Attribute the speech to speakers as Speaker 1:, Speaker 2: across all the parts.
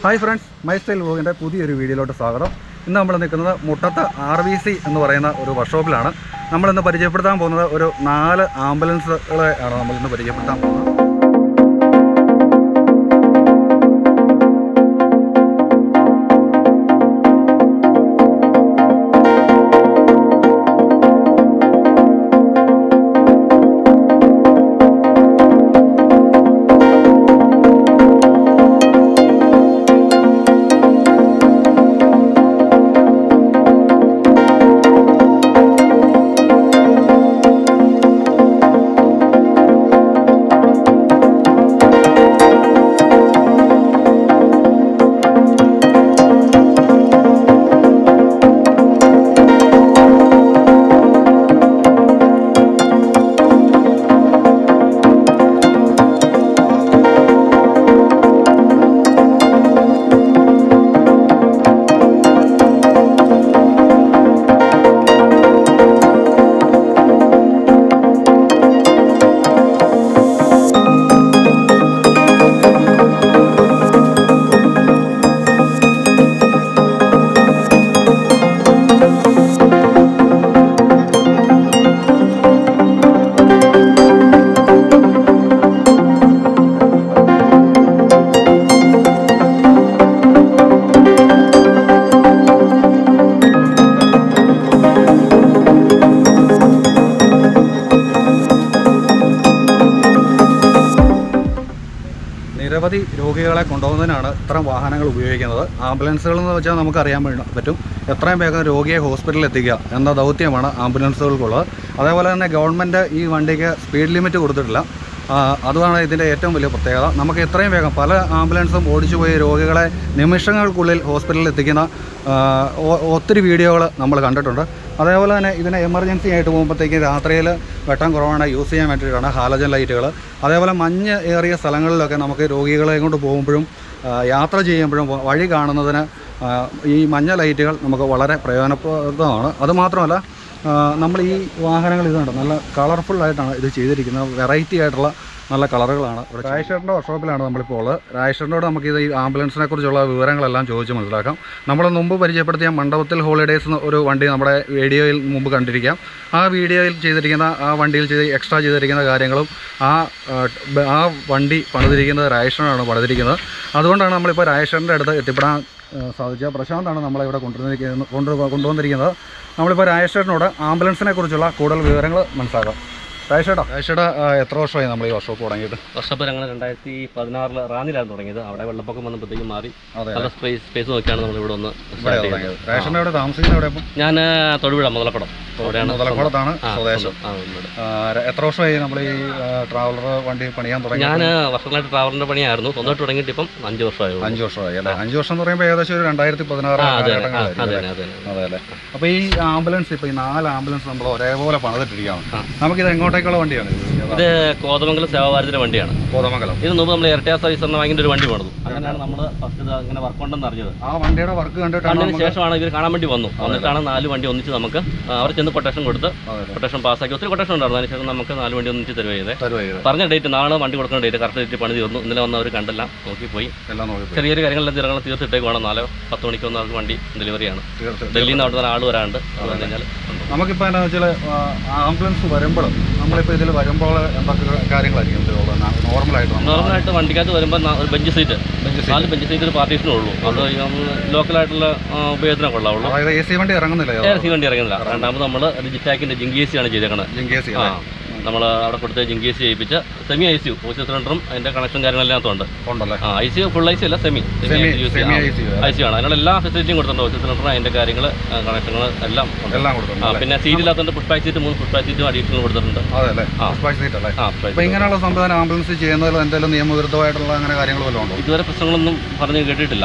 Speaker 1: Hi friends, my style വ്ലോഗിൻ്റെ പുതിയൊരു വീഡിയോയിലോട്ട് സ്വാഗതം. ഇന്ന് നമ്മൾ നിൽക്കുന്നത് മുട്ടത്ത് RVC എന്ന് പറയുന്ന ഒരു വർക്ക്ഷോപ്പിലാണ്. നമ്മളിന്ന് പരിചയപ്പെടുത്താൻ പോകുന്നത് ഒരു 4 ആംബുലൻസുകളെ ആണ് നമ്മളിന്ന് പരിചയപ്പെടുത്താൻ പോകുന്നത്. നിരവധി രോഗികളെ കൊണ്ടുപോകുന്നതിനാണ് ഇത്തരം വാഹനങ്ങൾ ഉപയോഗിക്കുന്നത്. ആംബുലൻസുകൾ എന്ന് വെച്ചാൽ നമുക്കറിയാൻ പറ്റും എത്രയും വേഗം രോഗിയെ ഹോസ്പിറ്റലിൽ എത്തിക്കുക എന്ന ദൗത്യമാണ് ആംബുലൻസുകൾക്കുള്ളത്. അതേപോലെ തന്നെ ഗവൺമെൻറ് ഈ വണ്ടിക്ക് സ്പീഡ് ലിമിറ്റ് കൊടുത്തിട്ടില്ല. അതുമാണ് ഇതിൻ്റെ ഏറ്റവും വലിയ പ്രത്യേകത. നമുക്ക് എത്രയും വേഗം പല ആംബുലൻസും ഓടിച്ചു പോയി രോഗികളെ നിമിഷങ്ങൾക്കുള്ളിൽ ഹോസ്പിറ്റലിൽ എത്തിക്കുന്ന ഒത്തിരി വീഡിയോകൾ നമ്മൾ കണ്ടിട്ടുണ്ട്. അതേപോലെ തന്നെ ഇതിനെ എമർജൻസി ആയിട്ട് പോകുമ്പോഴത്തേക്ക് രാത്രിയിൽ വെട്ടം കുറവാണ് യൂസ് ചെയ്യാൻ വേണ്ടിയിട്ടാണ് ഹാലജൻ ലൈറ്റുകൾ. അതേപോലെ മഞ്ഞ് ഏറിയ സ്ഥലങ്ങളിലൊക്കെ നമുക്ക് രോഗികളെ കൊണ്ട് പോകുമ്പോഴും യാത്ര ചെയ്യുമ്പോഴും വഴി കാണുന്നതിന് ഈ മഞ്ഞ ലൈറ്റുകൾ നമുക്ക് വളരെ പ്രയോജനപ്രദമാണ്. അതുമാത്രമല്ല, നമ്മൾ ഈ വാഹനങ്ങൾ ഇതുണ്ട് നല്ല കളർഫുള്ളായിട്ടാണ് ഇത് ചെയ്തിരിക്കുന്നത്. വെറൈറ്റി ആയിട്ടുള്ള നല്ല കളറുകളാണ്. ഇവിടെ രാജേഷേട്ടൻ്റെ വർക്ക്ഷോപ്പിലാണ് നമ്മളിപ്പോൾ ഉള്ളത്. രാജേഷേട്ടനോട് നമുക്കിത് ഈ ആംബുലൻസിനെ കുറിച്ചുള്ള വിവരങ്ങളെല്ലാം ചോദിച്ച് മനസ്സിലാക്കാം. നമ്മൾ മുമ്പ് പരിചയപ്പെടുത്തിയ മണ്ഡപത്തിൽ ഹോളിഡേയ്സ് ഒരു വണ്ടി നമ്മുടെ വീഡിയോയിൽ മുമ്പ് കണ്ടിരിക്കാം. ആ വീഡിയോയിൽ ചെയ്തിരിക്കുന്ന ആ വണ്ടിയിൽ എക്സ്ട്രാ ചെയ്തിരിക്കുന്ന കാര്യങ്ങളും ആ വണ്ടി പണിതിരിക്കുന്നത് രാജേഷേട്ടനാണ് പണിതിരിക്കുന്നത്. അതുകൊണ്ടാണ് നമ്മളിപ്പോൾ രാജേഷേട്ടൻ്റെ അടുത്ത് എത്തിപ്പെടാൻ സാധിച്ചത്. പ്രശാന്താണ് നമ്മളിവിടെ കൊണ്ടുവന്നിരിക്കുന്നത്. നമ്മളിപ്പോൾ രാജേഷേട്ടനോട് ആംബുലൻസിനെ കുറിച്ചുള്ള കൂടുതൽ വിവരങ്ങൾ മനസ്സിലാക്കാം. രാജേഷേട്ടാ എത്ര വർഷമായി നമ്മൾ ഈ വർക്ക്ഷോപ്പ് തുടങ്ങിയിട്ട്?
Speaker 2: വർഷപ്പ് ഞങ്ങൾ 2016 റാന്നിലാണ് തുടങ്ങിയത്. അവിടെ വെള്ളപ്പൊക്കം വന്നപ്പോഴത്തേക്കും മാറി നല്ല സ്പേസ് നോക്കിയാണ് നമ്മൾ ഇവിടെ ഒന്ന് സ്റ്റാർട്ട് ചെയ്യുന്നത്.
Speaker 1: രാജേഷേട്ടൻ എവിടെ താമസിക്കുന്നത്? എവിടെ?
Speaker 2: ഞാൻ തൊടുപുഴ മുതലക്കുടം.
Speaker 1: മുതലക്കുടത്താണ് സ്വദേശം. എത്ര വർഷമായി നമ്മൾ ഈ ട്രാവലർ വണ്ടി പണിയാൻ തുടങ്ങി?
Speaker 2: ഞാൻ വർഷങ്ങളായിട്ട് ട്രാവലറിന്റെ പണിയായിരുന്നു. സ്വന്തമായിട്ട് തുടങ്ങിയിട്ട് ഇപ്പം 5 വർഷമായി.
Speaker 1: 5 വർഷമായി അല്ലേ? 5 വർഷം എന്ന് പറയുമ്പോൾ ഏകദേശം ഒരു 2016. അതെ അല്ലേ? അപ്പോൾ ഈ ആംബുലൻസ് ഇപ്പോൾ ഈ 4 ആംബുലൻസ് നമ്മൾ ഒരേപോലെ പണിതിട്ടിരിക്കുകയാണ്. നമുക്കിത് എങ്ങോട്ടേക്കുള്ള വണ്ടിയാണ്?
Speaker 2: ഇത് കോതമംഗലം സേവാഭാരതിന്റെ വണ്ടിയാണ്.
Speaker 1: കോതമംഗലം.
Speaker 2: ഇത് മുമ്പ് നമ്മൾ ഇരട്ട സർവീസ് എന്ന വാങ്ങിന്റെ ഒരു വണ്ടി പണിതു. അങ്ങനെയാണ് നമ്മൾ ഫസ്റ്റ് ഇങ്ങനെ വർക്ക് ഉണ്ടെന്ന് അറിഞ്ഞത്.
Speaker 1: ആ വണ്ടിയുടെ വർക്ക് കണ്ടിട്ട്
Speaker 2: ശേഷമാണ് ഇവർ കാണാൻ വേണ്ടി വന്നിട്ടാണ് 4 വണ്ടി ഒന്നിച്ച് നമുക്ക് അവർ ചെന്ന് കൊട്ടേഷൻ കൊടുത്ത് കൊട്ടേഷൻ പാസ്സാക്കി. ഒത്തിരി കൊട്ടേഷൻ ഉണ്ടായിരുന്നു. അതിനുശേഷം നമുക്ക് 4 വണ്ടി ഒന്നിച്ച് തരുവ ചെയ്തത്. പറഞ്ഞ ഡേറ്റ് നാളെ വണ്ടി കൊടുക്കുന്ന ഡേറ്റ് കറക്റ്റ് ഡേറ്റ് പണി തീർന്നു. ഇന്നലെ വന്ന് അവർ കണ്ടെല്ലാം നോക്കിപ്പോയി. ചെറിയൊരു കാര്യങ്ങളെല്ലാം തീർച്ചയായിട്ടും തീർത്തിട്ടേക്ക് വേണം. 4:10 മണിക്ക് വന്ന ആൾക്ക് വണ്ടി ഡെലിവറിയാണ്. ഡൽഹിയിൽ നിന്ന് അവിടെ തന്നെ ആൾ വരാണ്ട്. അത് പറഞ്ഞു കഴിഞ്ഞാൽ
Speaker 1: നമുക്കിപ്പോൾ എന്താ വെച്ചാൽ ആംബുലൻസ് വരുമ്പോൾ നമ്മളിപ്പോൾ ഇതിൽ വരുമ്പോൾ എന്തൊക്കെ കാര്യങ്ങളായിരിക്കും
Speaker 2: നോർമലായിട്ട് വണ്ടിക്കകത്ത് വരുമ്പോൾ ഒരു ബെഞ്ച് സീറ്റ് 4 ബെഞ്ച് സീറ്റ് ഒരു പാർട്ടീഷനേ ഉള്ളൂ. അത് ലോക്കലായിട്ടുള്ള ഉപയോഗത്തിനൊക്കെ ഉള്ളൂ.
Speaker 1: AC വണ്ടി ഇറങ്ങുന്നില്ല.
Speaker 2: AC വണ്ടി ഇറങ്ങുന്നില്ല. രണ്ടാമത് നമ്മൾ ജിറ്റാക്കിന്റെ ജിങ്കേസി ആണ് ചെയ്തേക്കുന്നത്. നമ്മൾ അവിടെ കൊടുത്ത് ജിങ്കേസി ചെയ്യിപ്പിച്ച് സെമി ICU ഓക്സിജൻ സിലിണ്ടറും അതിന്റെ കണക്ഷൻ കാര്യങ്ങളെല്ലാം ഉണ്ടല്ലേ? ICU ഫുൾ ICU അല്ല, സെമി ICU ആണ്. അതിനുള്ള എല്ലാ ഫെസിലിറ്റിയും കൊടുത്തിട്ടുണ്ട്. ഓക്സിജൻ സിലിണ്ടർ അതിന്റെ കാര്യങ്ങൾ കണക്ഷനുകൾ എല്ലാം കൊടുത്തിട്ടുണ്ട്. പിന്നെ സീറ്റില്ലാത്തതുകൊണ്ട് push back seat 3 push back സീറ്റും അഡീഷണൽ കൊടുത്തിട്ടുണ്ട്.
Speaker 1: ഇങ്ങനെയുള്ള സംവിധാനം ആംബുലൻസ് ചെയ്യുന്നതിൽ എന്തെങ്കിലും നിയമവിരുദ്ധമായിട്ടുള്ള അങ്ങനെ കാര്യങ്ങൾ വല്ലതും ഉണ്ടോ?
Speaker 2: ഇതുവരെ പ്രശ്നങ്ങളൊന്നും പറഞ്ഞു കേട്ടിട്ടില്ല.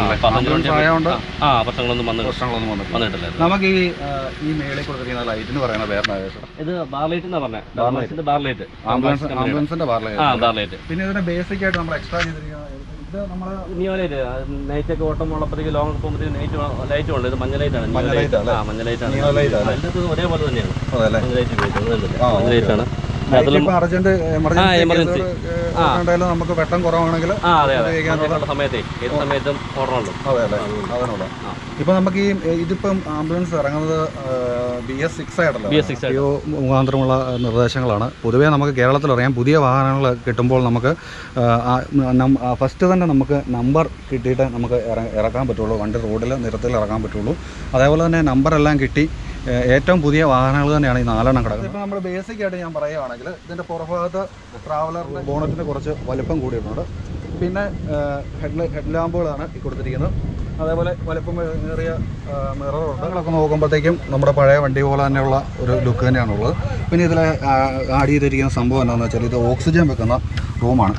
Speaker 2: പ്രശ്നങ്ങളൊന്നും വന്നിട്ടില്ല.
Speaker 1: നമുക്ക് ഈ മേളിൽ കൊടുത്തിരിക്കുന്ന ലൈറ്റിന് പറയുന്ന പേരാണ്
Speaker 2: ഇത് ബാർലൈറ്റ് എന്നാ പറഞ്ഞത്.
Speaker 1: ആംബുലൻസിന്റെ ബാർ
Speaker 2: ലൈറ്റ്.
Speaker 1: പിന്നെ ഇതിന്റെ ബേസിക് ആയിട്ട് നമ്മൾ എക്സ്ട്രാ ചെയ്തിരിക്കുന്നത്
Speaker 2: നിയോ ലൈറ്റ്. നൈറ്റ് ഒക്കെ ഓട്ടം ഉള്ളപ്പോഴത്തേക്ക് ലോങ് പോകുമ്പോഴത്തേക്ക് ലൈറ്റ് ഉണ്ട്. ഇത് മഞ്ഞ ലൈറ്റാണ്. മഞ്ഞ ലൈറ്റാണ്. ഒരേപോലെ തന്നെയാണ് മഞ്ഞ ലൈറ്റ് ഉപയോഗിക്കുന്നത്. മഞ്ഞ ലൈറ്റാണ്.
Speaker 1: അർജന്റ്
Speaker 2: എമർജൻസി
Speaker 1: നമുക്ക് വെട്ടം കുറവാണെങ്കിൽ
Speaker 2: സമയത്തെ ഏത് സമയത്തും ഓർഡറുണ്ട്.
Speaker 1: അതെ അല്ലേ, അതിനുള്ള. ഇപ്പൊ നമുക്ക് ഇതിപ്പം ആംബുലൻസ് ഇറങ്ങുന്നത് BS6 ആയിട്ടല്ലോ, മുഖാന്തരമുള്ള നിർദ്ദേശങ്ങളാണ്. പൊതുവേ നമുക്ക് കേരളത്തിൽ അറിയാം, പുതിയ വാഹനങ്ങൾ കിട്ടുമ്പോൾ നമുക്ക് ഫസ്റ്റ് തന്നെ നമുക്ക് നമ്പർ കിട്ടിയിട്ട് നമുക്ക് ഇറക്കാൻ പറ്റുള്ളൂ, വണ്ടി റോഡിൽ നിരത്തിൽ ഇറക്കാൻ പറ്റുള്ളൂ. അതേപോലെ തന്നെ നമ്പറെല്ലാം കിട്ടി ഏറ്റവും പുതിയ വാഹനങ്ങൾ തന്നെയാണ് ഈ 4 കിടക്കുന്നത്. ഇപ്പോൾ നമ്മൾ ബേസിക് ആയിട്ട് ഞാൻ പറയുകയാണെങ്കിൽ ഇതിൻ്റെ പുറഭാഗത്ത് ട്രാവലറിൻ്റെ ബോണറ്റിന് കുറച്ച് വലുപ്പം കൂടിയിട്ടുണ്ട്. പിന്നെ ഹെഡ് ലാമ്പുകളാണ് ഈ കൊടുത്തിരിക്കുന്നത്. അതേപോലെ വലുപ്പം ഏറിയ മിററുണ്ട്. അതൊക്കെ നോക്കുമ്പോഴത്തേക്കും നമ്മുടെ പഴയ വണ്ടി പോലെ തന്നെയുള്ള ഒരു ലുക്ക് തന്നെയാണുള്ളത്. പിന്നെ ഇതിൽ ആഡ് ചെയ്തിരിക്കുന്ന സംഭവം എന്താണെന്ന് വെച്ചാൽ ഇത് ഓക്സിജൻ വെക്കുന്ന റൂമാണ്.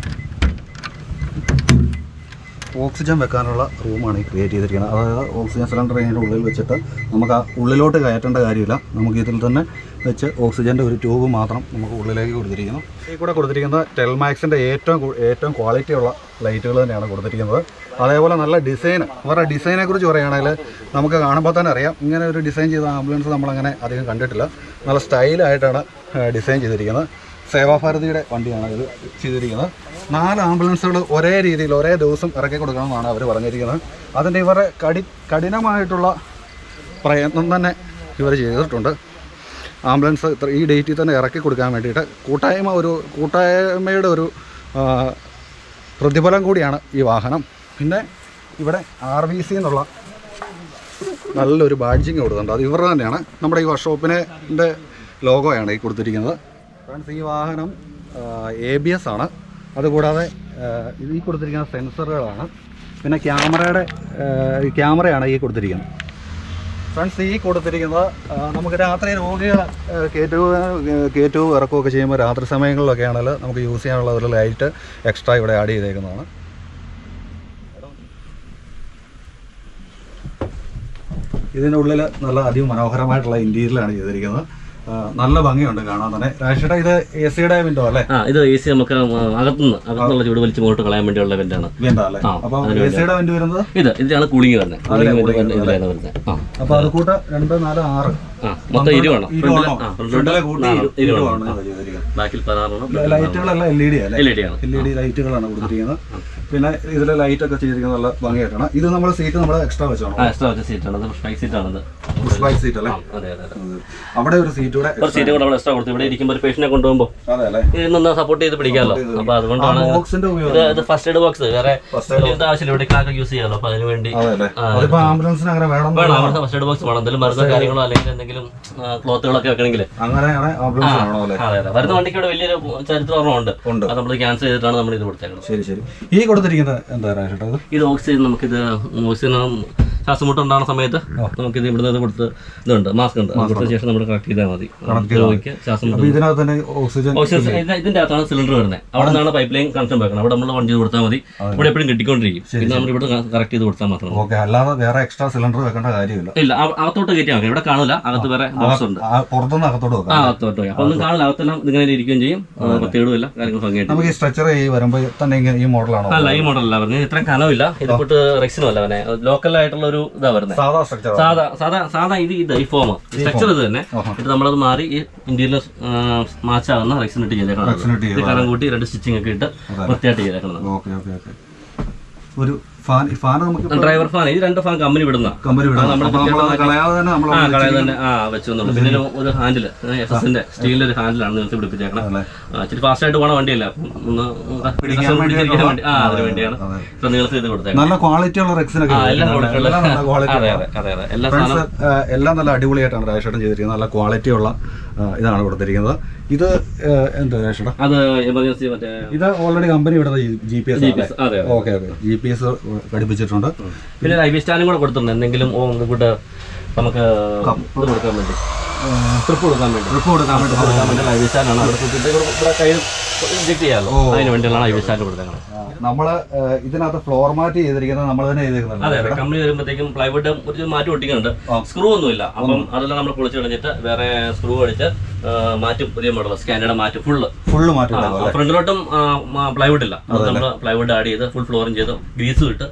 Speaker 1: ഓക്സിജൻ വെക്കാനുള്ള റൂമാണ് ഈ ക്രിയേറ്റ് ചെയ്തിരിക്കുന്നത്. അതായത് ഓക്സിജൻ സിലിണ്ടർ അതിൻ്റെ ഉള്ളിൽ വെച്ചിട്ട് നമുക്ക് ആ ഉള്ളിലോട്ട് കയറ്റേണ്ട കാര്യമില്ല, നമുക്ക് ഇതിൽ തന്നെ വെച്ച് ഓക്സിജൻ്റെ ഒരു ട്യൂബ് മാത്രം നമുക്ക് ഉള്ളിലേക്ക് കൊടുത്തിരിക്കുന്നു. ഈ കൂടെ കൊടുത്തിരിക്കുന്നത് ടെൽമാക്സിൻ്റെ ഏറ്റവും ക്വാളിറ്റിയുള്ള ലൈറ്റുകൾ തന്നെയാണ് കൊടുത്തിരിക്കുന്നത്. അതേപോലെ നല്ല ഡിസൈൻ, അവരുടെ ഡിസൈനെ കുറിച്ച് പറയുകയാണെങ്കിൽ നമുക്ക് കാണുമ്പോൾ തന്നെ അറിയാം, ഇങ്ങനെ ഒരു ഡിസൈൻ ചെയ്ത ആംബുലൻസ് നമ്മളങ്ങനെ അധികം കണ്ടിട്ടില്ല. നല്ല സ്റ്റൈലായിട്ടാണ് ഡിസൈൻ ചെയ്തിരിക്കുന്നത്. സേവാഭാരതിയുടെ വണ്ടിയാണ് ഇത് ചെയ്തിരിക്കുന്നത്. 4 ആംബുലൻസുകൾ ഒരേ രീതിയിൽ ഒരേ ദിവസം ഇറക്കി കൊടുക്കണമെന്നാണ് അവർ പറഞ്ഞിരിക്കുന്നത്. അതിൻ്റെ ഇവരുടെ കഠിനമായിട്ടുള്ള പ്രയത്നം തന്നെ ഇവർ ചെയ്തിട്ടുണ്ട്. ആംബുലൻസ് ഈ ഡേറ്റിൽ തന്നെ ഇറക്കി കൊടുക്കാൻ വേണ്ടിയിട്ട് കൂട്ടായ്മയുടെ ഒരു പ്രതിഫലം കൂടിയാണ് ഈ വാഹനം. പിന്നെ ഇവിടെ RVC എന്നുള്ള നല്ലൊരു ബാഡ്ജിങ് കൊടുക്കുന്നുണ്ട്. അത് ഇവരുടെ തന്നെയാണ്, നമ്മുടെ ഈ വർക്ക്ഷോപ്പിൻ്റെ ലോഗോയാണ് ഈ കൊടുത്തിരിക്കുന്നത്. ഫ്രണ്ട്സ്, ഈ വാഹനം ABS ആണ്. അതുകൂടാതെ ഈ കൊടുത്തിരിക്കുന്ന സെൻസറുകളാണ്. പിന്നെ ക്യാമറയാണ് ഈ കൊടുത്തിരിക്കുന്നത്. ഫ്രണ്ട്സ്, ഈ കൊടുത്തിരിക്കുന്നത് നമുക്ക് രാത്രി രോഗികളെ കയറ്റുകയും ഇറക്കുകയൊക്കെ ചെയ്യുമ്പോൾ രാത്രി സമയങ്ങളിലൊക്കെ ആണെങ്കിൽ നമുക്ക് യൂസ് ചെയ്യാനുള്ള ഒരു ലൈറ്റ് എക്സ്ട്രാ ഇവിടെ ആഡ് ചെയ്തേക്കുന്നതാണ്. ഇതിൻ്റെ ഉള്ളിൽ നല്ല അതിമനോഹരമായിട്ടുള്ള ഇൻറ്റീരിയലാണ് ചെയ്തിരിക്കുന്നത്. നല്ല ഭംഗിയുണ്ട് കാണാൻ തന്നെ. രാജേട്ടാ, ഇത് AC-യുടെ വിൻഡോ അല്ലേ?
Speaker 2: ഇത് AC നമുക്ക് അകത്തുനിന്നുള്ള ചൂട് വലിച്ച് മുന്നോട്ട് കളയാൻ വേണ്ടിയുള്ള വെന്റാണ്.
Speaker 1: അപ്പോൾ AC-യുടെ വെന്റ് വരുന്നത്
Speaker 2: ഇതിലാണ് കൂളിംഗ് തന്നെ.
Speaker 1: അപ്പോൾ അത് കൂട്ട 2, 4, 6
Speaker 2: മൊത്തം 20 ആണ്. ബാക്കിൽ 16
Speaker 1: ലൈറ്റുകളെല്ലാം LED ലൈറ്റുകളാണ് കൊടുത്തിരിക്കുന്നത്. പിന്നെ ഇതിലെ ലൈറ്റ് ഒക്കെ ചെയ്തിരിക്കുന്നത് നല്ല ഭംഗിയായിട്ടാണ്. ഇത് നമ്മുടെ സീറ്റ് നമ്മൾ എക്സ്ട്രാ വെച്ചാണ്.
Speaker 2: എക്സ്ട്രാ വെച്ച സീറ്റാണ്, സ്പൈസ് സീറ്റാണ്.
Speaker 1: സീറ്റ് അല്ലേ? അവിടെ ഒരു സീറ്റ് കൂടെ
Speaker 2: എക്സ്ട്രാ കൊടുത്തു. ഇവിടെ ഇരിക്കുമ്പോൾ ഒരു പേഷ്യനെ കൊണ്ടുപോകുമ്പോൾ ഇതൊന്ന് സപ്പോർട്ട് ചെയ്ത് പിടിക്കാമല്ലോ. അപ്പൊ അതുകൊണ്ടാണ് ഇത് ഫസ്റ്റ് എയ്ഡ് ബോക്സ്. വേറെ ആവശ്യമില്ല, ഇവിടെ യൂസ് ചെയ്യാമല്ലോ. അപ്പൊ അതിന് വേണ്ടി
Speaker 1: ആംബുലൻസിന് അങ്ങനെ വേണം,
Speaker 2: ഫസ്റ്റ് എയ്ഡ് ബോക്സ് വേണം. എന്തെങ്കിലും മരുന്നോ കാര്യങ്ങളോ അല്ലെങ്കിൽ എന്തെങ്കിലും ക്ലോത്തുകളൊക്കെ വെക്കണമെങ്കിൽ വരുന്ന വണ്ടിക്ക് ഇവിടെ വലിയൊരു ചരിത്രമുണ്ട്. അത് നമ്മൾ ക്യാൻസൽ ചെയ്തിട്ടാണ് നമ്മൾ ഇത് കൊടുത്തേക്കുന്നത്.
Speaker 1: ശരി. ഈ കൊടുത്തിരിക്കുന്നത് എന്താ പറയുക? ഇത്
Speaker 2: ഓക്സിജൻ. നമുക്കിത് ഓക്സിജൻ ശ്വാസമുട്ട് ഉണ്ടാകുന്ന സമയത്ത് നമുക്കിത് ഇവിടുന്ന് കൊടുത്ത് ഇതുണ്ട്, മാസ്ക് ഉണ്ട്. കൊടുത്ത ശേഷം നമ്മൾ കണക്ട് ചെയ്താൽ മതി. ഇതിന്റെ അകത്താണ് സിലിണ്ടർ വരുന്നത്. അവിടെ നിന്നാണ് പൈപ്പ് ലൈൻ കണക്ഷൻ വെക്കണം. അവിടെ നമ്മൾ വണ്ടി കൊടുത്താൽ മതി. ഇവിടെ എപ്പോഴും കിട്ടിക്കൊണ്ടിരിക്കും. പിന്നെ നമ്മൾ ഇവിടെ കറക്റ്റ് ചെയ്ത് കൊടുത്താൽ മാത്രം.
Speaker 1: അല്ലാതെ വേറെ എക്സ്ട്രാ സിലിണ്ടർ വെക്കേണ്ട കാര്യമില്ല.
Speaker 2: ഇല്ല, അകത്തോട്ട് കയറ്റിയാൽ മതി. ഇവിടെ കാണില്ല, അകത്ത് വേറെ ബോക്സ് ഉണ്ട്.
Speaker 1: പുറത്തുനിന്ന് അകത്തോട്ട് വെക്കാം.
Speaker 2: അകത്തോട്ട് വെക്കാം. അപ്പൊ ഒന്നും കാണില്ല, അകത്തെല്ലാം ഇങ്ങനെ ഇരിക്കുകയും ചെയ്യും. പ്രത്യേകമില്ല, കാര്യങ്ങൾ ഭംഗിയായിട്ട്.
Speaker 1: നമുക്ക് ഈ സ്ട്രെച്ചർ വരുമ്പോൾ തന്നെ ഈ മോഡലാണോ?
Speaker 2: അല്ല, ഈ മോഡലല്ല പറഞ്ഞത്. ഇത്രയും കനമില്ല. ഇതിപ്പോട്ട് റെക്സിനും അല്ല അവനെ ലോക്കലായിട്ടുള്ള ഒരു ഇതാ വരുന്നത്. സാധാ ഇത് ഈ ഫോം സ്ട്രക്ചർ ഇത് തന്നെ. ഇത് നമ്മളത് മാറി ഈ ഇന്ത്യയിൽ മാച്ചാകുന്ന റെക്സിൻ ഇട്ട് ചെയ്തേക്കണം. കനം കൂട്ടി 2 സ്റ്റിച്ചിങ് ഒക്കെ ഇട്ട് വൃത്തിയായിട്ട് ചെയ്തേക്കണം. ഡ്രൈവർ ഫാൻ, ഈ 2 ഫാൻ കമ്പനി വിടുന്ന വെച്ചു. പിന്നെ ഒരു ഹാൻഡിൽ SS-ന്റെ സ്റ്റീലിന്റെ ഒരു ഹാൻഡിലാണ് നിങ്ങൾക്ക് പിടിപ്പിച്ചേക്കണം. ഇച്ചിരി ഫാസ്റ്റ് ആയിട്ട് പോണ വണ്ടിയല്ല, ഒന്ന് അതിന് വേണ്ടിയാണ് നിങ്ങൾക്ക് ഇത് കൊടുത്തേക്കുന്നത്.
Speaker 1: നല്ല ക്വാളിറ്റിയുള്ള എല്ലാം നല്ല അടിപൊളിയായിട്ടാണ് രാജേട്ടൻ ചെയ്തിരിക്കുന്നത്. നല്ല ക്വാളിറ്റിയുള്ള ഇതാണ് കൊടുത്തിരിക്കുന്നത്. ഇത് എന്താ രാജേട്ടാ?
Speaker 2: അത് എമർജൻസി മറ്റേ
Speaker 1: ഇത് ഓൾറെഡി കമ്പനി വിടുന്നത് GPS. ഓക്കെ, GPS ഘടിപ്പിച്ചിട്ടുണ്ട്.
Speaker 2: പിന്നെ IV സ്റ്റാൻഡും കൂടെ കൊടുത്തിട്ടുണ്ട്. എന്തെങ്കിലും കൂട്ട് നമുക്ക് ഇത് കൊടുക്കാൻ വേണ്ടി, ട്രിപ്പ് കൊടുക്കാൻ വേണ്ടി IV സ്റ്റാൻഡാണ്. അവിടെ കുത്തിയിട്ട് ഇവിടെ കൈ ഇഞ്ചെക്ട് ചെയ്യാമല്ലോ, അതിന് വേണ്ടിയാണ് IV സ്റ്റാൻഡ് കൊടുത്തേക്കുന്നത്.
Speaker 1: നമ്മള് ഇതിനകത്ത് ഫ്ലോർ മാറ്റ് ചെയ്തിരിക്കുന്നത് നമ്മൾ തന്നെ ചെയ്തിരിക്കുന്നത്.
Speaker 2: അതെ, കമ്പനി വരുമ്പോഴത്തേക്കും പ്ലൈവുഡ് ഒരു മാറ്റി ഒട്ടിക്കുന്നുണ്ട്. സ്ക്രൂ ഒന്നുമില്ല. അപ്പം അതെല്ലാം നമ്മൾ പൊളിച്ച് കളഞ്ഞിട്ട് വേറെ സ്ക്രൂ അടിച്ച് മാറ്റും, പുതിയ മോഡൽ സ്കാനയുടെ മാറ്റും,
Speaker 1: ഫുള്ള് മാറ്റും.
Speaker 2: ഫ്രണ്ടിലോട്ടും പ്ലൈവുഡ് ഇല്ല, നമ്മൾ പ്ലൈവുഡ് ആഡ് ചെയ്ത് ഫുൾ ഫ്ലോറും ചെയ്ത് ഗ്രീസും ഇട്ട്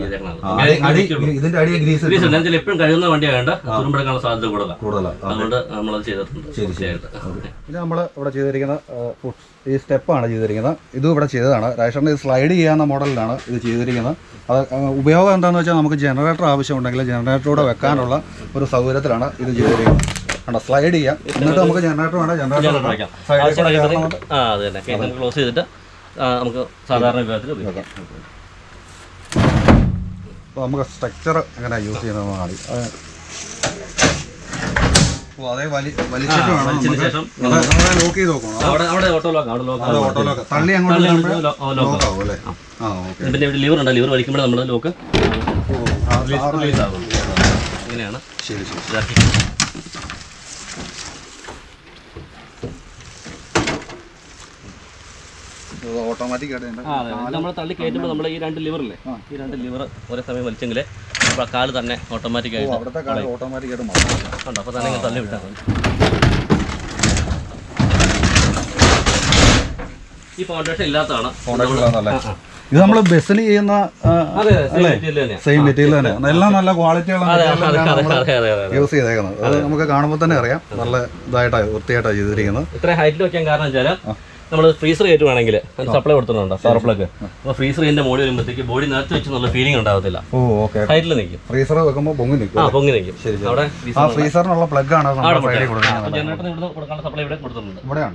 Speaker 2: ഗ്രീസ് എപ്പോഴും കഴിയുന്ന വണ്ടിയാകേണ്ട തുരുമ്പെടുക്കാനുള്ള സാധ്യത കൂടുതലാണ്, അതുകൊണ്ട് നമ്മളത് ചെയ്തിട്ടുണ്ട്.
Speaker 1: ഇത് നമ്മൾ ഇവിടെ ചെയ്തിരിക്കുന്ന ഈ സ്റ്റെപ്പാണ് ചെയ്തിരിക്കുന്നത്. ഇതും ഇവിടെ ചെയ്തതാണ്. റേഷറിന് സ്ലൈഡ് ചെയ്യാവുന്ന മോഡലിലാണ് ഇത് ചെയ്തിരിക്കുന്നത്. അത് ഉപയോഗം എന്താണെന്ന് വെച്ചാൽ നമുക്ക് ജനറേറ്റർ ആവശ്യമുണ്ടെങ്കിൽ ജനറേറ്ററൂടെ വെക്കാനുള്ള ഒരു സൗകര്യത്തിലാണ് ഇത് ചെയ്തിരിക്കുന്നത്. കണ്ടോ, സ്ലൈഡ് ചെയ്യാം, എന്നിട്ട് നമുക്ക് ജനറേറ്റർ വേണ്ട ജനറേറ്റർ
Speaker 2: ക്ലോസ് ചെയ്തിട്ട് നമുക്ക് സാധാരണ വിഭാഗത്തിൽ ഉപയോഗിക്കാം.
Speaker 1: അപ്പോൾ നമുക്ക് സ്ട്രക്ചർ എങ്ങനെ യൂസ് ചെയ്യുന്നതെന്ന് കാണി. അതേ വലിച്ചിട്ട് വേണം ലോക്ക് ചെയ്ത് നോക്കണം. തള്ളി അങ്ങോട്ട് ലോക്കാവും അല്ലേ?
Speaker 2: പിന്നെ ഇവിടെ ലിവർ ഉണ്ട്, ലിവർ വലിക്കുമ്പോൾ നമ്മൾ ലോക്ക് ഇങ്ങനെയാണ്.
Speaker 1: ശരി ശരി. ഓട്ടോമാറ്റിക് ആയിട്ട്
Speaker 2: നമ്മൾ തള്ളി കയറ്റുമ്പോൾ നമ്മൾ ഈ 2 ലിവറില്ലേ, ഈ 2 ലിവർ ഒരേ സമയം വലിച്ചെങ്കിൽ അപ്പോൾ കാല് തന്നെ ഓട്ടോമാറ്റിക്കായിട്ട് ഉണ്ട്. അപ്പോൾ തന്നെ തള്ളി വിട്ടാൽ മതി. ഈ ഫൗണ്ടേഷൻ ഇല്ലാത്തതാണ്.
Speaker 1: ഇത് നമ്മൾ ബസ്സിന് ചെയ്യുന്ന സെയിം മെറ്റീരിയൽ തന്നെ, എല്ലാം നല്ല ക്വാളിറ്റിയുള്ള യൂസ് ചെയ്തേക്കുന്നത്. അത് നമുക്ക് കാണുമ്പോൾ തന്നെ അറിയാം, നല്ല ഇതായിട്ടാണ് വൃത്തിയായിട്ടാണ് ചെയ്തിരിക്കുന്നത്.
Speaker 2: ഇത്ര ഹൈറ്റിൽ വെക്കാൻ കാരണം വെച്ചാൽ നമ്മൾ ഫ്രീസർ കയറ്റുവാണെങ്കിൽ സപ്ലൈ കൊടുത്തിട്ടുണ്ടോ പവർപ്ലഗ്, അപ്പോൾ ഫ്രീസർ ഇതിന്റെ മോഡി വരുമ്പോഴത്തേക്ക് ബോഡി നേരത്തെ വെച്ച് നല്ല ഫീലിംഗ് ഉണ്ടാവത്തില്ല, ഹൈറ്റിൽ നിൽക്കും.
Speaker 1: ഫ്രീസർ വെക്കുമ്പോൾ പൊങ്ങി നിൽക്കും.
Speaker 2: അവിടെ
Speaker 1: ഫ്രീസറിനുള്ള പ്ലഗ് ആണ്
Speaker 2: ജനറേറ്റർ ഇവിടെ കൊടുക്കാനുള്ള സപ്ലൈ ഇവിടെ കൊടുത്തിട്ടുണ്ട്.
Speaker 1: ഇവിടെയാണ്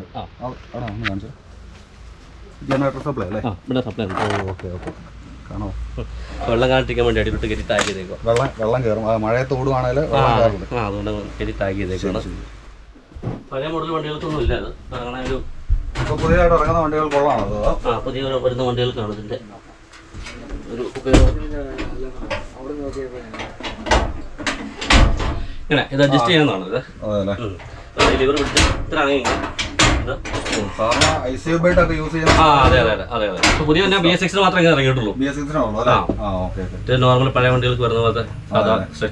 Speaker 1: ജനറേറ്റർ സപ്ലൈ അല്ലേ?
Speaker 2: ഇവിടെ സപ്ലൈ ഉണ്ട്.
Speaker 1: Okay okay. കാണോ,
Speaker 2: വെള്ളം കാണിക്കാൻ വേണ്ടി അടിയിലോട്ട് കയറ്റി ടാഗ് ചെയ്തേക്കും.
Speaker 1: വെള്ളം കയറും, മഴയത്ത് ഓടുവാണെങ്കിൽ
Speaker 2: അതുകൊണ്ട് കയറ്റി ടാഗ് ചെയ്തേക്കാണ്. പഴയ മോഡൽ വണ്ടികൾക്കൊന്നും ഇല്ല അത്, അങ്ങനെ ഒരു
Speaker 1: പുതിയതായിട്ട് ഇറങ്ങുന്ന വണ്ടികൾ കൊള്ളാണ്.
Speaker 2: പുതിയ വരുന്ന വണ്ടികൾക്കാണ് ഇതിന്റെ ഒരു ഉപയോഗം. ഇങ്ങനെ ഇത് അഡ്ജസ്റ്റ് ചെയ്യുന്നതാണ്. ഇത് ലിവർ പിടിച്ച് ഇത്ര പുതിയ BS6 മാത്രമേ ഇങ്ങനെ ഇറങ്ങിയിട്ടുള്ളൂ. നോർമൽ പഴയ വണ്ടികൾക്ക് വരുന്ന പോലത്തെ സാധാ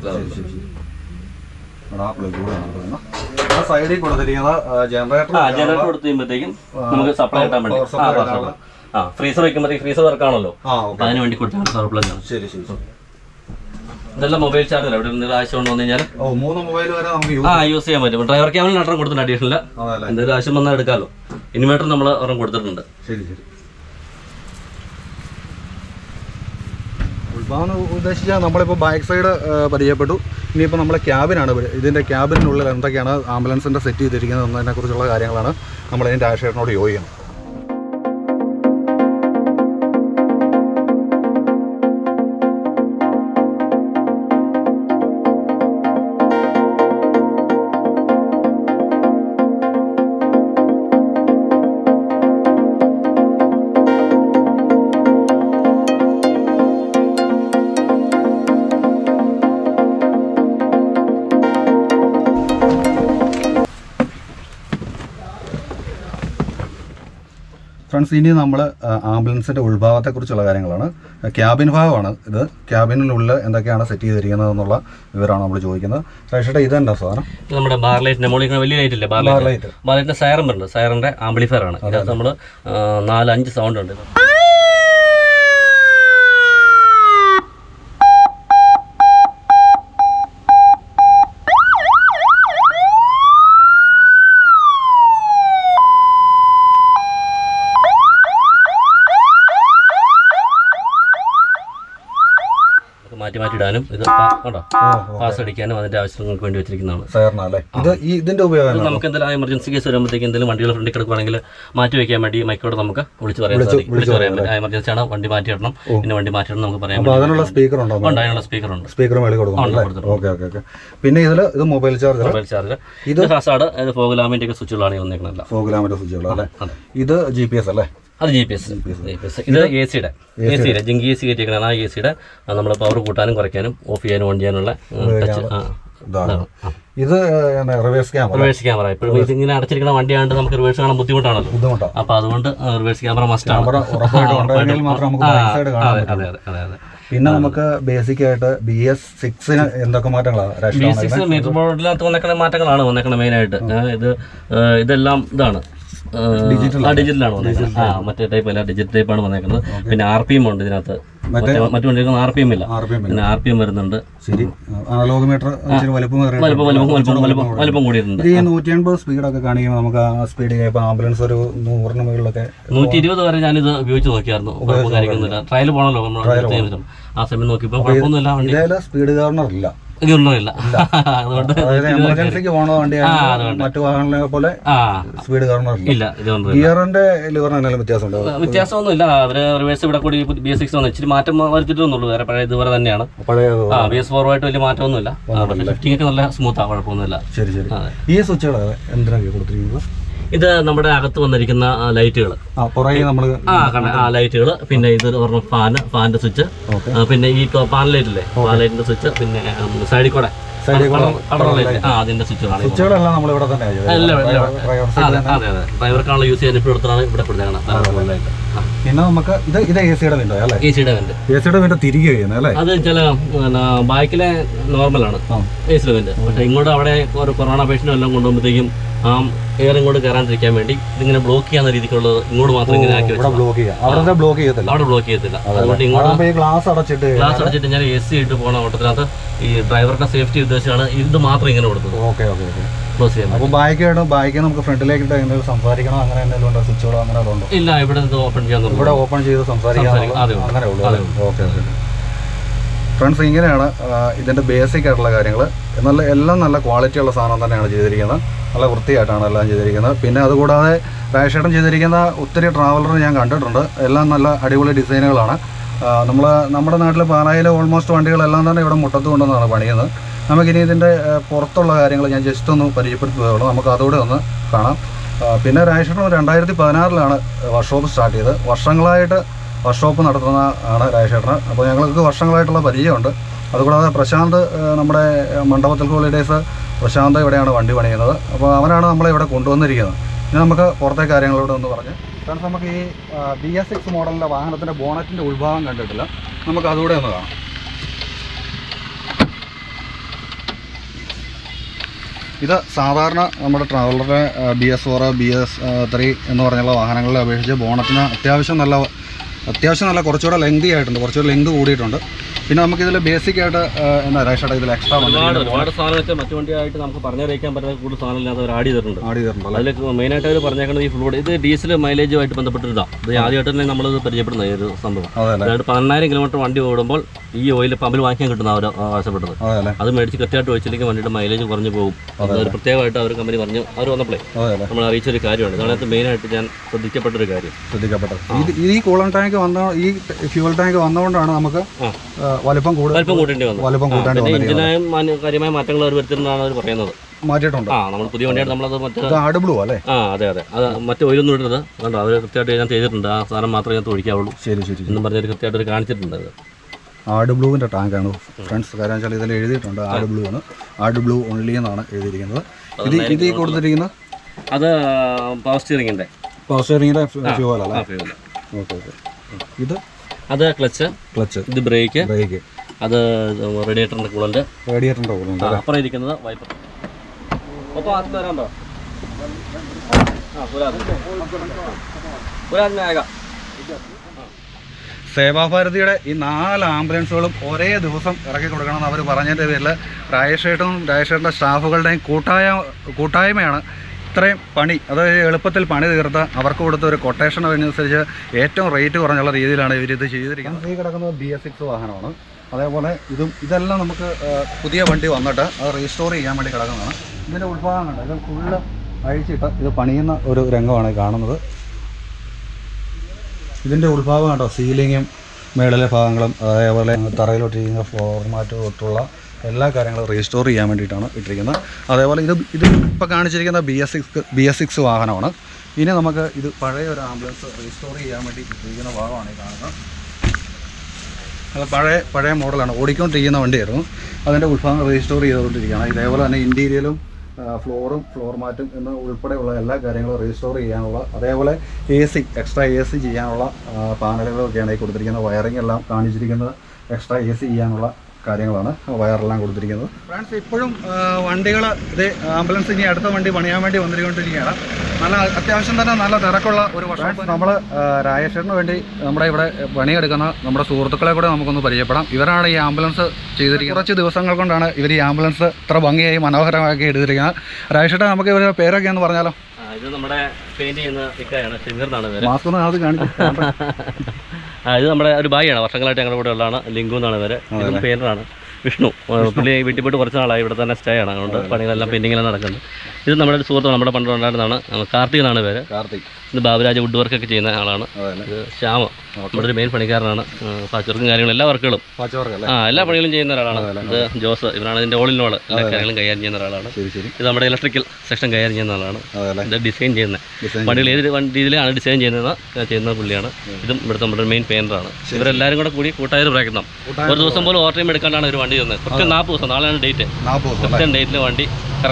Speaker 1: സൈഡിൽ കൊടുത്തിരിക്കുന്നത്
Speaker 2: ജനറേറ്റർ കൊടുത്ത് കഴിയുമ്പോഴത്തേക്കും നമുക്ക് സപ്ലൈ കിട്ടാൻ വേണ്ടി ഫ്രീസർ വെക്കുമ്പോഴത്തേക്ക് ഫ്രീസർ വർക്കാണല്ലോ, അതിന് വേണ്ടി കൊടുത്താണ് സർപ്ലസ് ആണ്.
Speaker 1: ശരി ശരി.
Speaker 2: ഇതെല്ലാം മൊബൈൽ ചാർജർ ഇവിടെ എന്തെങ്കിലും ആവശ്യം കൊണ്ട് വന്നു കഴിഞ്ഞാൽ
Speaker 1: 3 മൊബൈൽ വരെ നമുക്ക്
Speaker 2: യൂസ് ചെയ്യാൻ പറ്റും. ഡ്രൈവർ ക്യാബിന് നട്ടം കൊടുത്തിട്ട് അഡീഷണൽ എന്തെങ്കിലും ആവശ്യം വന്നാൽ എടുക്കാമല്ലോ. ഇൻവേർട്ടർ നമ്മൾ ഒരെണ്ണം കൊടുത്തിട്ടുണ്ട്.
Speaker 1: ശരി ശരി. ഉത്ഭാവം ഉദ്ദേശിച്ചാൽ നമ്മളിപ്പോൾ ബാക്ക് സൈഡ് പരിചയപ്പെട്ടു. ഇനിയിപ്പോൾ നമ്മളെ ക്യാബിനാണ്, ഇതിൻ്റെ ക്യാബിനുള്ളിൽ എന്തൊക്കെയാണ് ആംബുലൻസിൻ്റെ സെറ്റ് ചെയ്തിരിക്കുന്നത് എന്നതിനെക്കുറിച്ചുള്ള കാര്യങ്ങളാണ് നമ്മളതിൻ്റെ ഡാഷേറിനോട് യോജിക്കുന്നത്. ഫ്രണ്ട്സ്, ഇനി നമ്മൾ ആംബുലൻസിൻ്റെ ഉൾഭാഗത്തെക്കുറിച്ചുള്ള കാര്യങ്ങളാണ്. ക്യാബിൻ ഭാഗമാണ് ഇത്. ക്യാബിനുള്ളിൽ എന്തൊക്കെയാണ് സെറ്റ് ചെയ്തിരിക്കുന്നത് എന്നുള്ള വിവരമാണ് നമ്മൾ ചോദിക്കുന്നത്. പക്ഷേ ഇത് എന്താ സാധനം?
Speaker 2: നമ്മുടെ ബാർലൈറ്റിൻ്റെ മുകളിൽ വലിയ ലൈറ്റ് ഇല്ലേ, ബാർലൈറ്റിൻ്റെ സൈറൻ ഉണ്ട്. സൈറൻ്റെ ആംപ്ലിഫയർ ആണ്. ഇതിനകത്ത് നമ്മൾ 4-5 സൗണ്ട് ഉണ്ട്. മാറ്റിയിടാനും ഇത് കേട്ടോ പാസ് അടിക്കാനും അതിന്റെ ആവശ്യങ്ങൾക്ക് വേണ്ടി വെച്ചിരിക്കുന്നതാണ്.
Speaker 1: ഇതിന്റെ ഉപയോഗം
Speaker 2: നമുക്ക് എന്തെങ്കിലും എമർജൻസി കേസ് വരുമ്പോഴത്തേക്ക് എന്തെങ്കിലും വണ്ടികൾ ഫ്രണ്ടിൽ കിടക്കുകയാണെങ്കിൽ മാറ്റി വെക്കാൻ വേണ്ടി മൈക്കോട് നമുക്ക് വിളിച്ച് പറയാൻ പറ്റും. എമർജൻസി ആണ്, വണ്ടി മാറ്റിയിടണം, പിന്നെ വണ്ടി മാറ്റിയിടണം നമുക്ക് പറയാൻ പറ്റും.
Speaker 1: അതിനുള്ള സ്പീക്കർ ഉണ്ടോ?
Speaker 2: അതിനുള്ള സ്പീക്കർ ഉണ്ട്.
Speaker 1: സ്പീക്കർ മേളിൽ കൊടുക്കും. പിന്നെ ഇത് മൊബൈൽ ചാർജർ.
Speaker 2: ഇത് ഹസാർഡ്, ഫോഗ് ലാമ്പിന്റെ ഒക്കെ സ്വിച്ചുകളാണ് വന്നേക്കുന്നത്.
Speaker 1: ഫോഗ് ലാമ്പിന്റെ സ്വിച്ചുകളല്ലേ? ഇത് GPS അല്ലേ?
Speaker 2: അത് GPS. ഇത് AC-യുടെ ജിങ്കി AC കയറ്റിയേക്കണം. ആ AC-യുടെ നമ്മൾ പവർ കൂട്ടാനും കുറയ്ക്കാനും ഓഫ് ചെയ്യാനും ഓൺ ചെയ്യാനുള്ള ടച്ച്
Speaker 1: ഇതാണ്. ഇത് റിവേഴ്സ് ക്യാമറ
Speaker 2: ഇപ്പോഴും ഇതിങ്ങനെ അടച്ചിരിക്കുന്ന വണ്ടിയാണ്ട് നമുക്ക് റിവേഴ്സ് കാണാൻ ബുദ്ധിമുട്ടാണല്ലോ. അപ്പൊ അതുകൊണ്ട് റിവേഴ്സ് ക്യാമറ മസ്റ്റ് ആണ്.
Speaker 1: പിന്നെ നമുക്ക് ബേസിക് ആയിട്ട് BS6 എന്തൊക്കെ മാറ്റങ്ങളാണ്?
Speaker 2: BS6 മീറ്റർ ബോർഡിനകത്ത് വന്നേക്കുന്ന മാറ്റങ്ങളാണ് വന്നേക്കുന്നത് മെയിൻ ആയിട്ട്. ഇതെല്ലാം ഇതാണ് ഡിജിറ്റലാണ് വന്നേക്കുന്നത്. മറ്റേ ടൈപ്പ് അല്ല, ഡിജിറ്റൽ ടൈപ്പാണ് വന്നേക്കുന്നത്. പിന്നെ RPM ഉണ്ട് ഇതിനകത്ത്. മറ്റു വണ്ടികൾക്ക് RPM ഇല്ല, പിന്നെ RPM വരുന്നുണ്ട്. വലിപ്പം കൂടിയിട്ടുണ്ട്.
Speaker 1: 180 സ്പീഡൊക്കെ കാണിക്കുമ്പോൾ നമുക്ക് ആ സ്പീഡ് ആംബുലൻസ് ഒരു 100 മുകളിലൊക്കെ
Speaker 2: 120 വരെ ഞാനിത് ഉപയോഗിച്ച് നോക്കിയായിരുന്നു. കുഴപ്പമൊന്നുമില്ല. ട്രയൽ പോകണല്ലോ നമ്മൾ. ആ സമയം നോക്കിയപ്പോൾ കുഴപ്പമൊന്നുമില്ല. വണ്ടി
Speaker 1: സ്പീഡ് ഗവർണർ ഇല്ല,
Speaker 2: ഇതൊന്നുമില്ല. അതുകൊണ്ട്
Speaker 1: എമർജൻസിക്ക് പോകുന്ന വണ്ടിയാണ്. മറ്റു വാഹനങ്ങളെ പോലെ സ്പീഡ് ഗവർണർ ഇല്ല. ഗിയറിന്റെ ലിവറിന്
Speaker 2: വ്യത്യാസമൊന്നുമില്ല. അവര് റിവേഴ്സ് ഇവിടെ കൂടി BS6 വന്നു ഇച്ചിരി മാറ്റം വരുത്തിട്ടൊന്നുള്ളൂ. വേറെ പഴയ ഇതുവരെ തന്നെയാണ്. BS4 ആയിട്ട് വലിയ മാറ്റമൊന്നുമില്ല. ഷിഫ്റ്റിംഗ് ഒക്കെ നല്ല സ്മൂത്താണ്, കുഴപ്പമൊന്നുമില്ല.
Speaker 1: ശരി ശരി. ഈ സ്വിച്ചുകൾ എന്തിനാണ് കൊടുത്തിരിക്കുന്നത്?
Speaker 2: ഇത് നമ്മുടെ അകത്ത് വന്നിരിക്കുന്ന ലൈറ്റുകൾ, ലൈറ്റുകൾ. പിന്നെ ഇത് ഫാനിന്റെ സ്വിച്ച്, പിന്നെ ഈ പാൻ ലൈറ്റ് ഇല്ലേ, പാൻ ലൈറ്റിന്റെ സ്വിച്ച്, പിന്നെ സൈഡിൽ കൂടെ അതിന്റെ സ്വിച്ചുകളെല്ലാം നമ്മളിവിടെ തന്നെ. അതെ, ഡ്രൈവർക്കാണല്ലോ യൂസ് ചെയ്യാൻ ഇപ്പോൾ എടുത്താണ് ഇവിടെ കൊടുത്തേക്കണം.
Speaker 1: പിന്നെ നമുക്ക് ഇത് AC-യുടെ വിൻഡോ അല്ലേ? AC-യുടെ വിൻഡോ തിരികെ ചെയ്യുന്നത് അല്ലേ?
Speaker 2: അത് ചില ബാക്കിലെ നോർമലാണ് AC-യുടെ വിൻഡോ. പക്ഷെ ഇങ്ങോട്ട് അവിടെ ഒരു കൊറോണ പേഷ്യൻ്റ് എല്ലാം കൊണ്ടുപോകുമ്പോഴത്തേക്കും ആ എയർ ഇങ്ങോട്ട് കയറാണ്ടിരിക്കാൻ വേണ്ടി ഇതിങ്ങനെ ബ്ലോക്ക് ചെയ്യാവുന്ന രീതിക്കുള്ളത് ഇങ്ങോട്ട് മാത്രം ഇങ്ങനെ ആക്കി വെച്ചു. അവിടെ ബ്ലോക്ക് ചെയ്യത്തില്ല. അതുകൊണ്ട് ഇങ്ങോട്ട് ഗ്ലാസ് അടച്ചിട്ട് ഞാൻ AC ഇട്ട് പോകണ ഓട്ടത്തിനകത്ത് ഈ ഡ്രൈവറുടെ സേഫ്റ്റി ഉദ്ദേശിച്ചാണ് ഇത് മാത്രം ഇങ്ങനെ കൊടുത്തത്. ക്ലോസ് ചെയ്യാൻ.
Speaker 1: അപ്പോൾ ബായിക്ക് നമുക്ക് ഫ്രണ്ടിലേക്ക് എന്തെങ്കിലും സംസാരിക്കണം അങ്ങനെ എന്തെങ്കിലും സ്വിച്ചുകളോ അങ്ങനെ ഉണ്ടോ?
Speaker 2: ഇല്ല, ഇവിടെ ഓപ്പൺ ചെയ്യാൻ
Speaker 1: ഇവിടെ ഓപ്പൺ ചെയ്ത് സംസാരിക്കാം അങ്ങനെ ഉള്ളൂ. ഓക്കെ. ഫ്രണ്ട്സ്, ഇങ്ങനെയാണ് ഇതിൻ്റെ ബേസിക് ആയിട്ടുള്ള കാര്യങ്ങൾ. എന്നാൽ എല്ലാം നല്ല ക്വാളിറ്റി ഉള്ള സാധനം തന്നെയാണ് ചെയ്തിരിക്കുന്നത്. നല്ല വൃത്തിയായിട്ടാണ് എല്ലാം ചെയ്തിരിക്കുന്നത്. പിന്നെ അതുകൂടാതെ രാജേഷേട്ടൻ ചെയ്തിരിക്കുന്ന ഒത്തിരി ട്രാവലർ ഞാൻ കണ്ടിട്ടുണ്ട്. എല്ലാം നല്ല അടിപൊളി ഡിസൈനുകളാണ്. നമ്മുടെ നാട്ടിൽ പാലായിലെ ഓൾമോസ്റ്റ് വണ്ടികളെല്ലാം തന്നെ ഇവിടെ മുട്ടത്ത് കൊണ്ടുവന്നാണ് പണിയുന്നത്. നമുക്കിനി ഇതിൻ്റെ പുറത്തുള്ള കാര്യങ്ങൾ ഞാൻ ജസ്റ്റ് ഒന്ന് പരിചയപ്പെടുത്തുകയുള്ളൂ. നമുക്ക് അതുകൂടെ ഒന്ന് കാണാം. പിന്നെ രാജേഷേട്ടൻ 2016 വർക്ക്ഷോപ്പ് സ്റ്റാർട്ട് ചെയ്ത് വർഷങ്ങളായിട്ട് വർക്ക്ഷോപ്പ് നടത്തുന്ന ആണ് രാജേഷേട്ടന്. അപ്പോൾ ഞങ്ങൾക്ക് വർഷങ്ങളായിട്ടുള്ള പരിചയമുണ്ട്. അതുകൂടാതെ പ്രശാന്ത്, നമ്മുടെ മണ്ഡപത്തിൽ ഹോളിഡേയ്സ് പ്രശാന്ത് ഇവിടെയാണ് വണ്ടി പണിയുന്നത്. അപ്പോൾ അവനാണ് നമ്മളെ ഇവിടെ കൊണ്ടുവന്നിരിക്കുന്നത്. ഇനി നമുക്ക് പുറത്തെ കാര്യങ്ങളോട് ഒന്ന് പറഞ്ഞ് ഫ്രണ്ട്സ്, നമുക്ക് ഈ BS6 മോഡലിൻ്റെ വാഹനത്തിൻ്റെ ബോണറ്റിൻ്റെ ഉൾഭാഗം കണ്ടിട്ടില്ല. നമുക്ക് അതുകൂടെ ഒന്ന് കാണാം. ഇത് സാധാരണ നമ്മുടെ ട്രാവലറുടെ BS4, BS3 എന്ന് പറഞ്ഞുള്ള വാഹനങ്ങളെ അപേക്ഷിച്ച് ബോണറ്റിന് അത്യാവശ്യം നല്ല കുറച്ചുകൂടെ ലെങ്തി ആയിട്ടുണ്ട്, കുറച്ചുകൂടെ ലെങ്ത് കൂടിയിട്ടുണ്ട്. പിന്നെ നമുക്കിതിൽ ബേസിക് ആയിട്ട് എന്താ രാജേഷേട്ടാ ഇതിൽ എക്സ്ട്രാ
Speaker 2: ഒരുപാട് സാധനം വെച്ചാൽ മറ്റു വണ്ടിയായിട്ട് നമുക്ക് പറഞ്ഞറിയിക്കാൻ പറ്റുന്ന കൂടുതൽ സാധനം ഇല്ലാതെ അവർ ആഡ് ചെയ്തിട്ടുണ്ട്. അതിലേക്ക് മെയിനായിട്ട് അവർ പറഞ്ഞേക്കുന്നത് ഈ ഫുൾ ഇത് ഡീസൽ മൈലേജുമായിട്ട് ബന്ധപ്പെട്ടിട്ടാണ്. ഇത് ആദ്യമായിട്ട് തന്നെ നമ്മളത് പരിചയപ്പെടുന്ന ഈ ഒരു സംഭവം. അതായത് 10,000 കിലോമീറ്റർ വണ്ടി ഓടുമ്പോൾ ഈ ഓയിൽ പമ്പിൽ വാങ്ങിക്കാൻ കിട്ടുന്ന അവർ ആവശ്യപ്പെട്ടത്. അത് മേടിച്ച് കൃത്യമായിട്ട് വെച്ചില്ലെങ്കിൽ വണ്ടിയുടെ മൈലേജ് കുറഞ്ഞു പോകും. അതൊരു പ്രത്യേകമായിട്ട് അവർ കമ്പനി പറഞ്ഞു അവർ വന്നപ്പോഴേ നമ്മൾ അറിയിച്ചൊരു കാര്യമാണ്. ഇതാണ് മെയിനായിട്ട് ഞാൻ ശ്രദ്ധിക്കപ്പെട്ടൊരു കാര്യം.
Speaker 1: ഈ കൂളൻ ടാങ്ക് ഈ ഫ്യൂവൽ ടാങ്ക് വന്നതുകൊണ്ടാണ് നമുക്ക് വലിപ്പം കൂട്ടേണ്ടി വന്നത്.
Speaker 2: പിന്നെ ഇഞ്ചിനായും കാര്യമായ മാറ്റങ്ങൾ അവർ വരുത്തുന്നതാണ് അവർ പറയുന്നത്.
Speaker 1: മാറ്റിയിട്ടുണ്ട്.
Speaker 2: നമ്മൾ പുതിയ വണ്ടിയായിട്ട് നമ്മളത്
Speaker 1: ആഡ് ബ്ലൂ അല്ലേ?
Speaker 2: അതെ. അത് മറ്റേ ഓയിലൊന്നും ഇടുന്നത് കണ്ടോ, അവർ കൃത്യമായിട്ട് ഞാൻ ചെയ്തിട്ടുണ്ട്. ആ സാധനം മാത്രമേ ഞാൻ ഒഴിക്കാവുള്ളൂ.
Speaker 1: ശരി
Speaker 2: എന്നും പറഞ്ഞൊരു കൃത്യമായിട്ട് അവർ കാണിച്ചിട്ടുണ്ട്. അത്
Speaker 1: ആഡ് ബ്ലൂവിൻ്റെ ടാങ്കാണ് ഫ്രണ്ട്സ്. കാരണം വെച്ചാൽ ഇതിൽ എഴുതിയിട്ടുണ്ട് ആഡ് ബ്ലൂ ആണ്. ആഡ് ബ്ലൂ ഓൺലി എന്നാണ് എഴുതിയിരിക്കുന്നത്. ഇത് കൊടുത്തിരിക്കുന്നത്
Speaker 2: അത് പവർ സ്റ്റിയറിംഗിൻ്റെ
Speaker 1: ഫ്യൂവൽ അല്ലേ? ഓക്കെ.
Speaker 2: അത് ക്ലച്ച്, ഇത് ബ്രേക്ക്, അത് റേഡിയേറ്ററിൻ്റെ കൂളൻ്റ്, അപ്പുറം ഇരിക്കുന്നത് വൈപ്പർ. മൊത്തം ആദ്യം വരാണ്ടോ?
Speaker 1: സേവാഭാരതിയുടെ ഈ 4 ആംബുലൻസുകളും ഒരേ ദിവസം ഇറക്കി കൊടുക്കണമെന്ന് അവർ പറഞ്ഞതിൻ്റെ പേരിൽ രാജേഷേട്ടൻ്റെ സ്റ്റാഫുകളുടെയും കൂട്ടായ്മയാണ് ഇത്രയും പണി, അതായത് എളുപ്പത്തിൽ പണി തീർത്ത് അവർക്ക് കൊടുത്ത ഒരു കൊട്ടേഷൻ അനുസരിച്ച് ഏറ്റവും റേറ്റ് കുറഞ്ഞുള്ള രീതിയിലാണ് ഇവരിത് ചെയ്തിരിക്കുന്നത്. ഈ കിടക്കുന്നത് BS6 വാഹനമാണ്. അതേപോലെ ഇതെല്ലാം നമുക്ക് പുതിയ വണ്ടി വന്നിട്ട് അത് റീസ്റ്റോർ ചെയ്യാൻ വേണ്ടി കിടക്കുന്നതാണ്. ഇതിൻ്റെ ഉൾഭാഗം കണ്ട് ഇത് ഫുള്ള് അഴിച്ചിട്ട് ഇത് പണിയുന്ന ഒരു രംഗമാണ് കാണുന്നത്. ഇതിൻ്റെ ഉൾഭാഗം കണ്ടോ, സീലിങ്ങും മേളിലെ ഭാഗങ്ങളും അതേപോലെ തറയിലോട്ടിരിക്കുന്ന ഫോർമാറ്റ് തൊട്ടുള്ള എല്ലാ കാര്യങ്ങളും റീസ്റ്റോർ ചെയ്യാൻ വേണ്ടിയിട്ടാണ് ഇട്ടിരിക്കുന്നത്. അതേപോലെ ഇത് ഇപ്പോൾ കാണിച്ചിരിക്കുന്ന BS6 വാഹനമാണ്. ഇനി നമുക്ക് ഇത് പഴയ ഒരു ആംബുലൻസ് റീസ്റ്റോർ ചെയ്യാൻ വേണ്ടി ഇട്ടിരിക്കുന്ന ഭാഗമാണ് ഈ കാണുന്നത്. അത് പഴയ മോഡലാണ്, ഓടിക്കൊണ്ടിരിക്കുന്ന വണ്ടിയായിരുന്നു. അതിൻ്റെ ഉത്ഭാഗം റീസ്റ്റോർ ചെയ്തുകൊണ്ടിരിക്കുകയാണ്. ഇതേപോലെ തന്നെ ഇൻറ്റീരിയലും ഫ്ലോറും ഫ്ലോർ മാറ്റും എന്ന് ഉൾപ്പെടെയുള്ള എല്ലാ കാര്യങ്ങളും റീസ്റ്റോർ ചെയ്യാനുള്ള, അതേപോലെ എക്സ്ട്രാ എ സി ചെയ്യാനുള്ള പാനലുകളൊക്കെയാണ് ഈ കൊടുത്തിരിക്കുന്നത്. വയറിംഗ് എല്ലാം കാണിച്ചിരിക്കുന്നത് എക്സ്ട്രാ എ സി ചെയ്യാനുള്ള കാര്യങ്ങളാണ്, വയറെല്ലാം കൊടുത്തിരിക്കുന്നത്. ഫ്രണ്ട്സ്, ഇപ്പോഴും വണ്ടികൾ ഇത് ആംബുലൻസ് ഇനി അടുത്ത വണ്ടി പണിയാൻ വേണ്ടി വന്നിരിക്കൊണ്ടിരിക്കുകയാണ്. നല്ല അത്യാവശ്യം തന്നെ നല്ല തിരക്കുള്ള ഒരു വർഷം. നമ്മൾ രാജേഷേട്ടന് വേണ്ടി നമ്മുടെ ഇവിടെ പണിയെടുക്കുന്ന നമ്മുടെ സുഹൃത്തുക്കളെ കൂടെ നമുക്കൊന്ന് പരിചയപ്പെടാം. ഇവരാണ് ഈ ആംബുലൻസ് ചെയ്തിരിക്കുന്നത്. കുറച്ച് ദിവസങ്ങൾ കൊണ്ടാണ് ഇവർ ഈ ആംബുലൻസ് ഇത്ര ഭംഗിയായി മനോഹരമാക്കി എടുത്തിരിക്കുന്നത്. രാജേഷേട്ടൻ, നമുക്ക് ഇവരുടെ പേരൊക്കെ ഒന്ന് പറഞ്ഞാലോ?
Speaker 2: ഇത് നമ്മുടെ പെയിന്റ് ചെയ്യുന്ന ഇക്കായാണ്, ഷിമീർന്നാണ് പേര്.
Speaker 1: മാസ്ക് ഒന്ന് അത് കാണിക്കും.
Speaker 2: ഇത് നമ്മുടെ ഒരു ബായിയാണ്, വർഷങ്ങളായിട്ട് ഞങ്ങളുടെ കൂടെ ഉള്ളതാണ്. ലിംഗു എന്നാണ് പേര്. ഇതും പെയിന്ററാണ് വിഷ്ണു. പുള്ളി വീട്ടിൽ പോയിട്ട് കുറച്ച് നാളായി, ഇവിടെ തന്നെ സ്റ്റേ ആണ്. അതുകൊണ്ട് പണികളെല്ലാം പെയിന്റിങ്ങെല്ലാം നടക്കുന്നത്. ഇത് നമ്മുടെ ഒരു സുഹൃത്താണ്, നമ്മുടെ പണ്ടുണ്ടായിരുന്നതാണ്. കാർത്തിക് എന്നാണ് പേര്. ഇത് ബാബുരാജ് വുഡ് വർക്കൊക്കെ ചെയ്യുന്ന ആളാണ്. ഇത് ശ്യാമ, നമ്മുടെ ഒരു മെയിൻ പണിക്കാരനാണ്. പാച്ച് വർക്കും കാര്യങ്ങളും എല്ലാ വർക്കുകളും എല്ലാ പണികളും ചെയ്യുന്ന ഒരാളാണ്. ഇത് ജോസ്, ഇവരാണ് ഇതിൻ്റെ ഓൾ ഇൻ ഓൾ എല്ലാ കാര്യങ്ങളും കൈകാര്യം ചെയ്യുന്ന ഒരാളാണ്. ഇത് നമ്മുടെ ഇലക്ട്രിക്കൽ സെക്ഷൻ കൈകാര്യം ചെയ്യുന്ന ആളാണ്. ഇത് ഡിസൈൻ ചെയ്യുന്നത് വണ്ടികൾ ഏത് രീതിയിലാണ് ഡിസൈൻ ചെയ്യുന്ന പുള്ളിയാണ്. ഇതും ഇവിടുത്തെ നമ്മുടെ മെയിൻ പെയിന്ററാണ്. ഇവരെല്ലാവരും കൂടി കൂട്ടായൊരു പ്രയത്നം. ഒരു ദിവസം പോലും ഓവർ ടൈം എടുക്കാണ്ടാണ് ഒരു വണ്ടി തന്നത്. കൃത്യം 40 ദിവസം, നാളെയാണ് ഡേറ്റ്. കൃത്യം ഡേറ്റിൽ വണ്ടി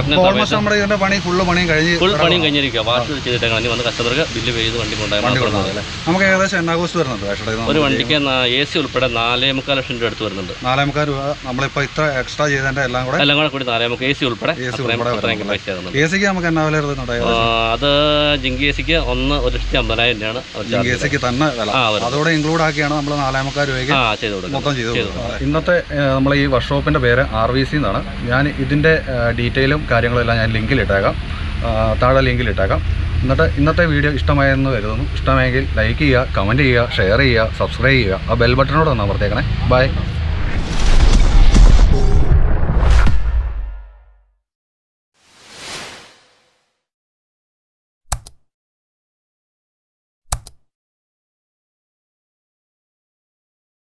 Speaker 1: ഫുൾ
Speaker 2: പണിയും കഴിഞ്ഞിരിക്കുക. വാഷ് ചെയ്തിട്ടേക്കാണ്. ഇനി വന്ന് കസ്റ്റമർക്ക് ബില്ല് പേ ചെയ്ത് വണ്ടി കൊണ്ടുപോയാൽ
Speaker 1: നമുക്ക് ഏകദേശം എന്നാ കോസ്റ്റ് വരുന്നുണ്ട്
Speaker 2: ഒരു വണ്ടിക്ക് AC ഉൾപ്പെടെ 4.25 ലക്ഷം രൂപ അടുത്ത് വരുന്നുണ്ട്.
Speaker 1: 4.25 രൂപ. നമ്മളിപ്പോൾ ഇത്ര എക്സ്ട്രാ ചെയ്തതിൻ്റെ എല്ലാം കൂടി
Speaker 2: 4.25 AC ഉൾപ്പെടെ പൈസ ആകുന്നുണ്ട്.
Speaker 1: AC നമുക്ക് എന്നാ വില വരുന്നുണ്ട്?
Speaker 2: അത് ജിങ്കി AC-ക്ക് 1,50,000 രൂപയാണ്.
Speaker 1: AC-ക്ക് തന്നെ വില, അതോടെ ഇൻക്ലൂഡ് ആക്കിയാണ് നമ്മൾ 4.25 രൂപയ്ക്ക് മൊത്തം ചെയ്ത് കൊടുക്കുന്നത്. ഇന്നത്തെ നമ്മൾ ഈ വർക്ക്ഷോപ്പിൻ്റെ പേര് RVC എന്നാണ്. ഞാൻ ഇതിൻ്റെ ഡീറ്റെയിലും കാര്യങ്ങളെല്ലാം ഞാൻ ലിങ്കിലിട്ടേക്കാം, താഴെ ലിങ്കിലിട്ടേക്കാം. ഇന്നത്തെ വീഡിയോ ഇഷ്ടമായെന്ന് കരുതുന്നു. ഇഷ്ടമായെങ്കിൽ ലൈക്ക് ചെയ്യുക, കമൻറ്റ് ചെയ്യുക, ഷെയർ ചെയ്യുക, സബ്സ്ക്രൈബ് ചെയ്യുക. ആ ബെൽ ബട്ടനോട് ഒന്ന് അമർത്തേക്കണേ. ബൈ.